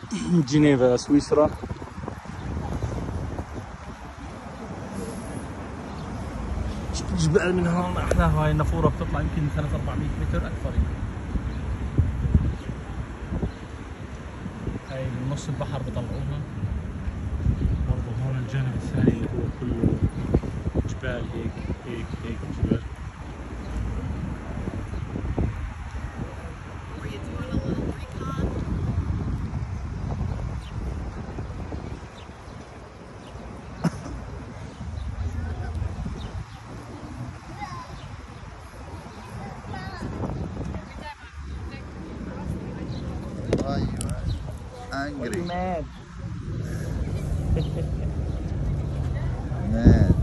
جنيفا سويسرا. جبال من هون احلاها. هاي النافوره بتطلع يمكن 300-400 متر اكثر يمكن. هاي من نص البحر بطلعوها. برضه هون الجانب الثاني اللي هو كله جبال هيك هيك هيك جبال. Angry. Mad. Mad.